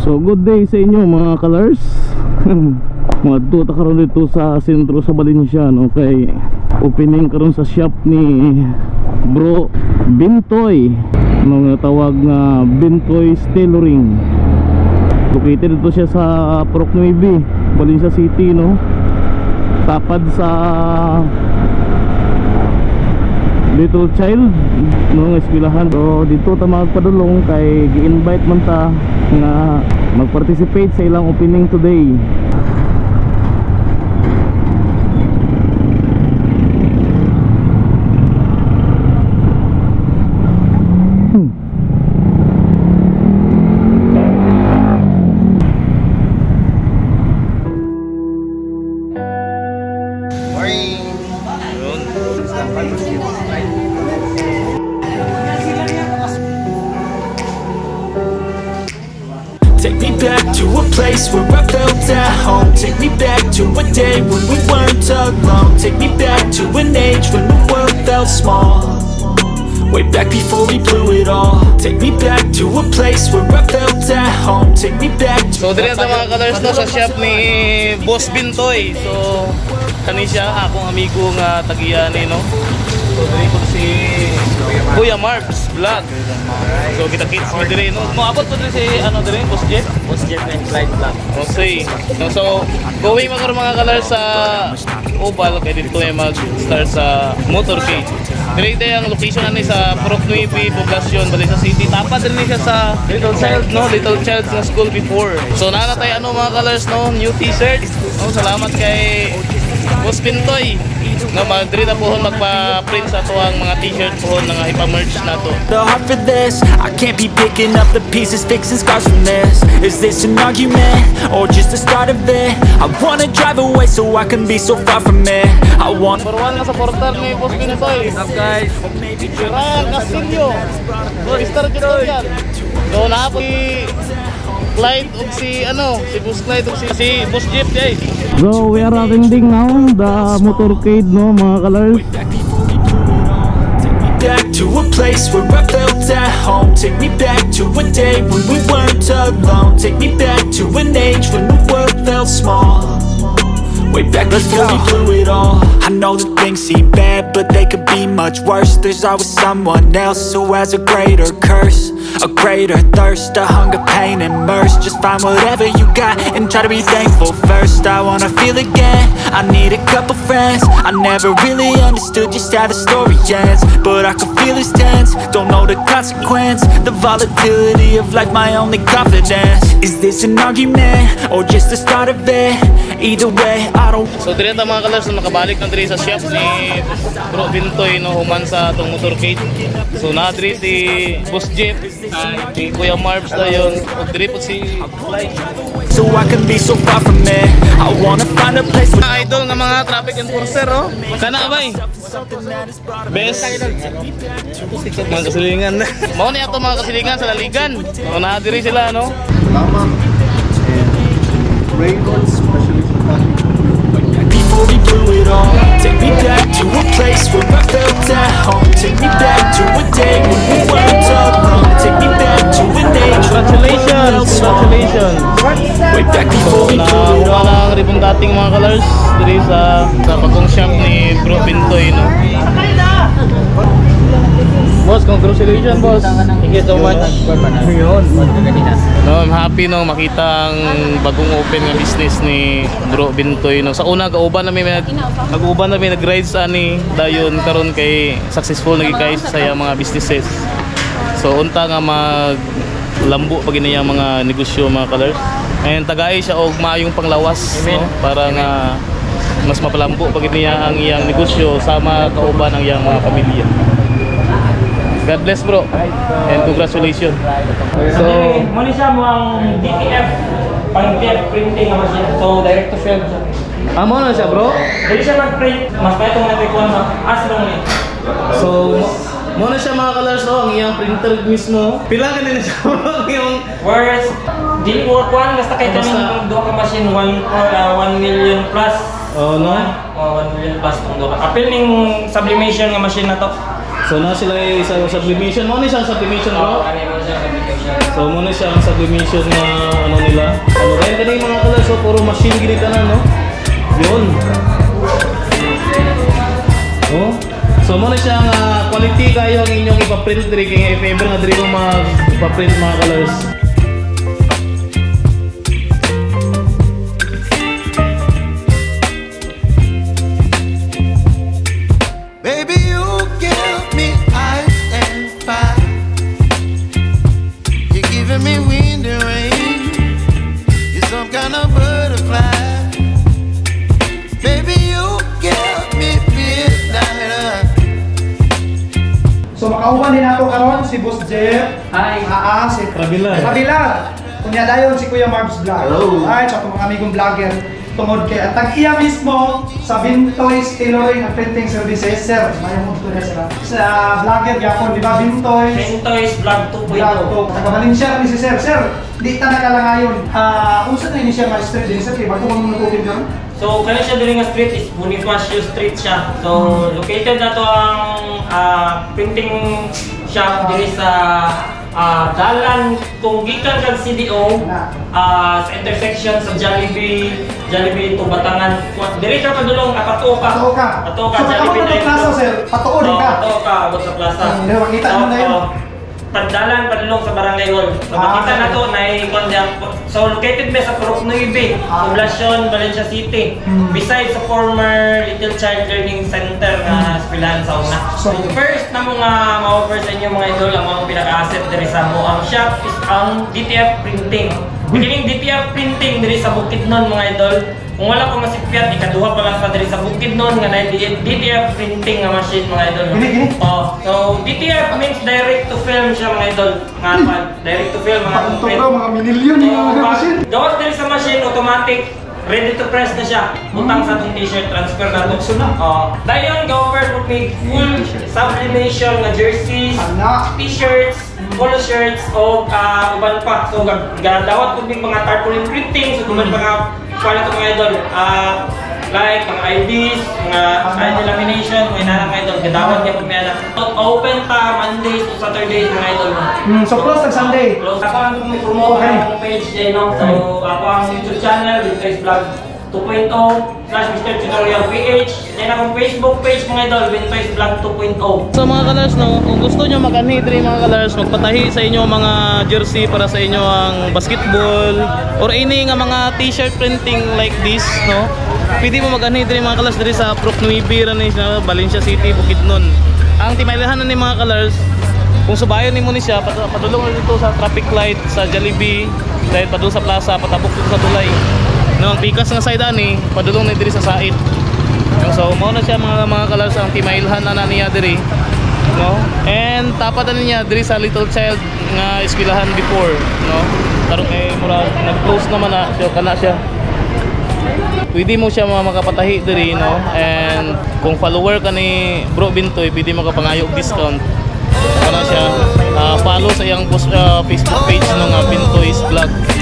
So good day sa inyo mga colors. Madto ta karon dito sa sentro sa Valencia, no? Kay opening karon sa shop ni Bro Bintoy, no, nga tawag nga Bintoy Tailoring. Located dito siya sa Purok 9, Valencia City, no? Tapad sa Little Child, no, eskwelahan. So dito ta magpadulong kay gi-invite man ta nga mag-participate sa ilang opening today. Take me back to a place where I felt at home. Take me back to a day when we weren't alone. Take me back to an age when the world felt small. Way back before we blew it all. Take me back to a place where I felt at home. Take me back to... So dito mga colors no, sa shop ni Boss Bintoy. So kani siya akong amigo nga tagiyan no. So dito si Kuya Marps Vlog. So kita kits mo dire no. Moabot to dire si ano dire Boss Jeff. Boss Jeff and Flight Vlog. Okay. So going magkaroon mga colors sa Oval kay dito ay mag-start sa Motorcade. Dire ang location ani sa Purok 9, Poblacion, Valencia City. Tapad din siya sa Little Child no, Little Child na school before. So nanatay ano mga colors no, new t-shirt. No, salamat kay Boss Bintoy na madrid na pohon magpa-print sa tuwang mga t-shirt pohon nga ipa-merch na to. The heart for this, I can't be picking up the pieces, fixing scars from this. Is this an argument, or just the start of it? I wanna drive away so I can be so far from it. I want... Number 1 na supporter ni Boss Bintoy. What's up guys? Ryan Castillo, Mr. Junior. So na po si Clyde ug si ano, si Boss Clyde ug si Boss Jeff guys. So we are attending now the motorcade no mga colors. Take me back to a place where I felt at home. Take me back to a day when we weren't alone. Take me back to an age when the world felt small. Way back before we blew it all. I know that things seem bad, but they could be much worse. There's always someone else who has a greater curse, a greater thirst, a hunger, pain, and mercy. Just find whatever you got and try to be thankful first. I wanna feel again, I need a couple friends. I never really understood just how the story ends, but I can feel it's tense, don't know the consequence. The volatility of life, my only confidence. Is this an argument, or just the start of it? Either way, I don't... So dire ta mga colors na nakabalik na dire sa shop ni Bro Bintoy no, human sa atong motorcade. So na dire si Boss Jeff, si Kuya Marps na yun, o dire po si Fly. So I can be so far from it. I wanna find a place with... Idol nga mga traffic enforcer oh. Kana bay best mga kasilingan. Mao ni ato mga kasilingan sa laligan. So na dire sila no. Before we blew it all, take me back to a place where I felt at home. Take me back to a day when we weren't alone. Take me back to an age when we felt small. Way back before we blew it all. Wala ang ribong dating mga colors diri sa pagong shop ni Bro Bintoy no. Boss, congratulations boss. Thank you so much. No, I'm happy no makita ang bagong open nga business ni Bro Bintoy no. Sa una kauban namin nag-uban namin nag-ride sa ani dayon karon kay successful naging kay sa mga businesses. So unta nga maglambo pag iniyang mga negosyo mga colors. And tagay siya og maayong panglawas no para nga mas mapalambo pag niya ang iyang negosyo sama kauban ang iyang mga pamilya. God bless bro and congratulations. So, muli siya mo ang DTF pang-DTF printing naman siya. So, direct to shelf siya. Amo na siya bro? Dili siya mag-print. Mas pa itong natrikuan mo. As long ni. So, mo na siya mga colors no, ang iyang printer mismo. Pila ka na siya bro? Yung whereas, dili ko kuan basta kay taning duha ka machine 1 million plus. Oh no? 1 million plus tong duha. Apil ning sublimation nga machine na to. So na sila sa sublimation mo ni siyang sublimation bro. siya application. So muna siya ang sublimation na ano nila. Ano kaya kanina mga kalas, so puro machine gini ka na, no? Yun. Oh. So muna siya ang quality kayo ang inyong ipaprint diri kay if ever nga diri mo mag-ipaprint mga colors. Baby, you give me ice and fire. You're giving me wind and rain. You're some kind of butterfly. Baby, you give me midnight. So makauban din ako karon si Boss Jeff. Hi. Si Kabilar. Kabilar. Kunya dayon si Kuya Marbs Vlog. Hello. Ay, sa mga amigong vlogger tungod kay at iya mismo sa Bintoy's Tailoring and Printing Services, sir. Mayroon mo na sila. Sa vlogger gyapon, di ba Bintoy's? Pintoy's Vlog 2.0. Vlog 2. Taga Valencia ni si sir. Sir, di ta nakalangayon. Unsa na ini siya ma-street din sir kay bago mo natupin karon? So, kaya siya during street is Bonifacio Street siya. So, located na to ang printing shop diri sa dalan kung gikan kag CDO sa intersection sa Jollibee to Batangan. Diri ka padulong patuo ka. So, Jollibee sa plaza sir, patuo din ka. Patuo ka abot sa plaza. Hindi makita mo na yun. Pagdalan padulong sa Barangay Hall. So, makita na to na so located ba sa Purok 9, Poblacion, Valencia City. Besides sa former Little Child Learning Center na eskwelahan sa una. So first na mga ma-offer sa inyo mga idol, ang mga pinaka-asset diri sa mo ang shop is ang DTF Printing. Beginning DTF Printing diri sa Bukidnon mga idol. Kung wala pa masipyat, ikaduha pa lang pa diri sa Bukidnon nga na DTF Printing nga machine mga idol. So DTF means direct to film siya mga idol. Direct to film mga mga minilyon yung machine. Gawas diri sa machine automatic. Ready to press na siya. Butang sa itong t-shirt, transfer na ito. Dayon, go-offer with full sublimation na jerseys, t-shirts, polo shirts, o uban pa. So, gadawat po mga tarpaulin printing. So, uban pa nga pala ito mga idol. Like, mga IDs, mga ID lamination, mga inanang mga idol. Gadawat niya po may anak. Open pa Mondays to Saturdays mga idol. So, close ng Sunday. Close. Ako ang promote ang page din, no? So, ako ang YouTube channel, Bintoy's Vlog 2.0/Mr. Tutorial PH. Then akong Facebook page mga idol, Bintoy's Vlog 2.0. So mga colors, no, kung gusto nyo mag-anhi diri mga colors, magpatahi sa inyo mga jersey para sa inyo ang basketball or any nga mga t-shirt printing like this, no? Pwede mo mag-anhi diri mga colors diri sa Purok 9 ran sa Valencia City, Bukidnon. Ang timailahan ni mga colors, kung subayon nimo ni siya, padulong na dito sa traffic light sa Jollibee, dahil padulong sa plaza, patabok dito sa tulay. No, ang pikas nga side ani, padulong na diri sa Said. So mao na siya mga colors ang timailhan na niya diri, no? And tapat na niya diri sa Little Child nga eskwelahan before, no? Tarong mura nag-close naman na siya kana siya. Pwede mo siya makapatahi diri, no? And kung follower ka ni Bro Bintoy, pwede mo kapangayo discount. Kana siya follow sa iyang Facebook page ng Bintoy's Vlog.